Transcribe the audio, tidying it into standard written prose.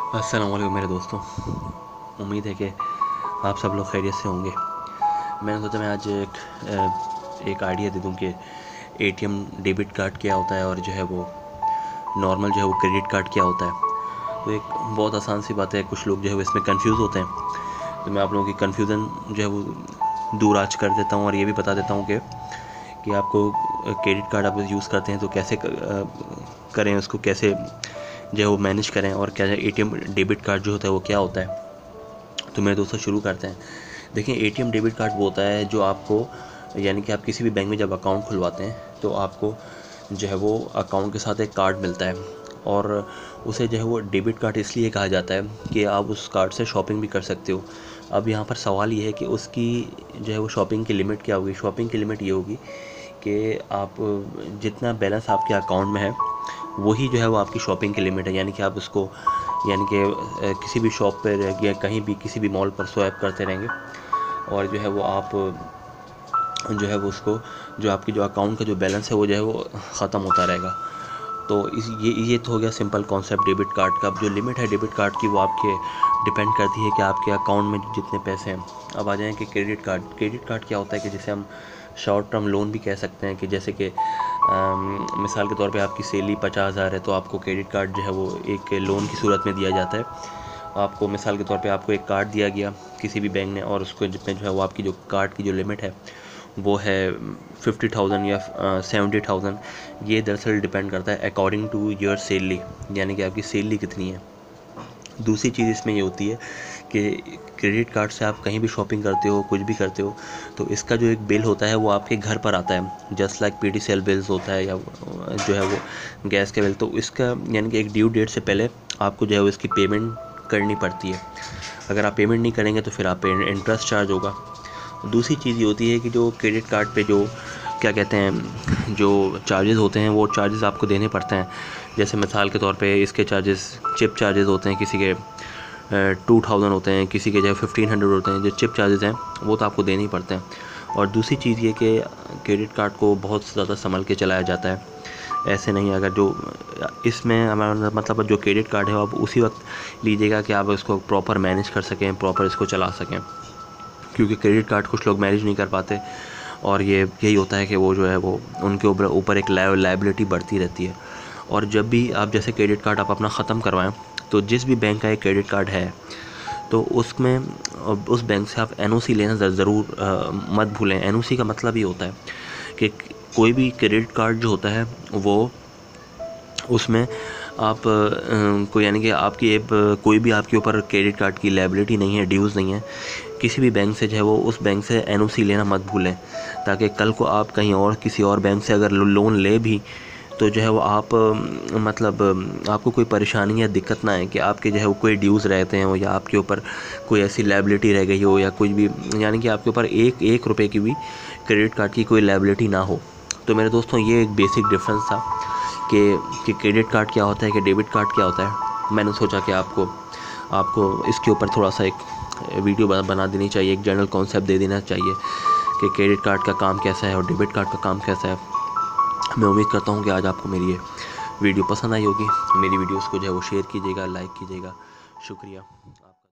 अस्सलाम वालेकुम मेरे दोस्तों। उम्मीद है कि आप सब लोग खैरियत से होंगे। मैंने सोचा मैं आज एक आइडिया दे दूं कि एटीएम डेबिट कार्ड क्या होता है और जो है वो नॉर्मल जो है वो क्रेडिट कार्ड क्या होता है। तो एक बहुत आसान सी बात है, कुछ लोग जो है वो इसमें कंफ्यूज होते हैं। तो मैं आप लोगों की कन्फ्यूज़न जो है वो दूर आज कर देता हूँ और ये भी बता देता हूँ कि आपको क्रेडिट कार्ड आप यूज़ करते हैं तो कैसे करें, उसको कैसे जो है वो मैनेज करें, और क्या है एटीएम डेबिट कार्ड जो होता है वो क्या होता है। तो मेरे दोस्तों शुरू करते हैं। देखिए, एटीएम डेबिट कार्ड वो होता है जो आपको, यानी कि आप किसी भी बैंक में जब अकाउंट खुलवाते हैं तो आपको जो है वो अकाउंट के साथ एक कार्ड मिलता है, और उसे जो है वो डेबिट कार्ड इसलिए कहा जाता है कि आप उस कार्ड से शॉपिंग भी कर सकते हो। अब यहाँ पर सवाल ये है कि उसकी जो है वो शॉपिंग की लिमिट क्या होगी। शॉपिंग की लिमिट ये होगी कि आप जितना बैलेंस आपके अकाउंट में है वही जो है वो आपकी शॉपिंग की लिमिट है। यानी कि आप उसको, यानी कि किसी भी शॉप पर या कहीं भी किसी भी मॉल पर स्वैप करते रहेंगे, और जो है वो आप जो है वो उसको, जो आपकी जो अकाउंट का जो बैलेंस है वो जो है वो ख़त्म होता रहेगा। तो ये तो हो गया सिंपल कॉन्सेप्ट डेबिट कार्ड का। अब जो लिमिट है डेबिट कार्ड की वो आपके डिपेंड करती है कि आपके अकाउंट में जितने पैसे हैं। अब आ जाएँ कि क्रेडिट कार्ड। क्रेडिट कार्ड क्या होता है कि जिसे हम शॉर्ट टर्म लोन भी कह सकते हैं, कि जैसे कि मिसाल के तौर पे आपकी सैलरी 50,000 है तो आपको क्रेडिट कार्ड जो है वो एक लोन की सूरत में दिया जाता है। आपको मिसाल के तौर पे आपको एक कार्ड दिया गया किसी भी बैंक ने, और उसको जितने जो है वो आपकी जो कार्ड की जो लिमिट है वो है 50,000 या 70,000। ये दरअसल डिपेंड करता है अकॉर्डिंग टू योर सैलरी, यानी कि आपकी सैलरी कितनी है। दूसरी चीज़ इसमें ये होती है कि क्रेडिट कार्ड से आप कहीं भी शॉपिंग करते हो, कुछ भी करते हो, तो इसका जो एक बिल होता है वो आपके घर पर आता है, जस्ट लाइक पीटीसीएल बिल्स होता है या जो है वो गैस का बिल। तो इसका यानी कि एक ड्यू डेट से पहले आपको जो है वो इसकी पेमेंट करनी पड़ती है। अगर आप पेमेंट नहीं करेंगे तो फिर आप पे इंटरेस्ट चार्ज होगा। दूसरी चीज़ ये होती है कि जो क्रेडिट कार्ड पे जो क्या कहते हैं, जो चार्जेस होते हैं वो चार्जेस आपको देने पड़ते हैं। जैसे मिसाल के तौर पे इसके चार्जेस, चिप चार्जेस होते हैं, किसी के 2000 होते हैं, किसी के जो है 1500 होते हैं। जो चिप चार्जेस हैं वो तो आपको देने ही पड़ते हैं। और दूसरी चीज़ ये कि क्रेडिट कार्ड को बहुत ज़्यादा संभल के चलाया जाता है, ऐसे नहीं। अगर जो इसमें हमारा मतलब जो क्रेडिट कार्ड है वो आप उसी वक्त लीजिएगा कि आप इसको प्रॉपर मैनेज कर सकें, प्रॉपर इसको चला सकें, क्योंकि क्रेडिट कार्ड कुछ लोग मैनेज नहीं कर पाते, और ये यही होता है कि वो जो है वो उनके ऊपर एक लायबिलिटी बढ़ती रहती है। और जब भी आप जैसे क्रेडिट कार्ड आप अपना ख़त्म करवाएं, तो जिस भी बैंक का एक क्रेडिट कार्ड है तो उसमें उस बैंक से आप एनओसी लेना ज़रूर मत भूलें। एनओसी का मतलब ये होता है कि कोई भी क्रेडिट कार्ड जो होता है वो, उसमें आप को, यानी कि आपकी कोई भी आपके ऊपर क्रेडिट कार्ड की लायबिलिटी नहीं है, ड्यूज़ नहीं है। किसी भी बैंक से जो है वो उस बैंक से एनओसी लेना मत भूलें, ताकि कल को आप कहीं और किसी और बैंक से अगर लोन ले भी तो जो है वो आप मतलब आपको कोई परेशानी या दिक्कत ना आए कि आपके जो है वो कोई ड्यूज़ रहते हैं या आपके ऊपर कोई ऐसी लायबिलिटी रह गई हो या कुछ भी, यानी कि आपके ऊपर एक रुपए की भी क्रेडिट कार्ड की कोई लायबिलिटी ना हो। तो मेरे दोस्तों, ये एक बेसिक डिफरेंस था कि क्रेडिट कार्ड क्या होता है, कि डेबिट कार्ड क्या होता है। मैंने सोचा कि आपको इसके ऊपर थोड़ा सा एक वीडियो बना देनी चाहिए, एक जनरल कॉन्सेप्ट दे देना चाहिए कि क्रेडिट कार्ड का काम कैसा है और डेबिट कार्ड का काम कैसा है। मैं उम्मीद करता हूँ कि आज आपको मेरी ये वीडियो पसंद आई होगी। मेरी वीडियोस को जो है वो शेयर कीजिएगा, लाइक कीजिएगा। शुक्रिया।